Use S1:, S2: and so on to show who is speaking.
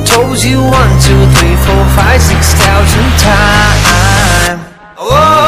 S1: told you 1, 2, 3, 4, 5, 6,000 times. Oh.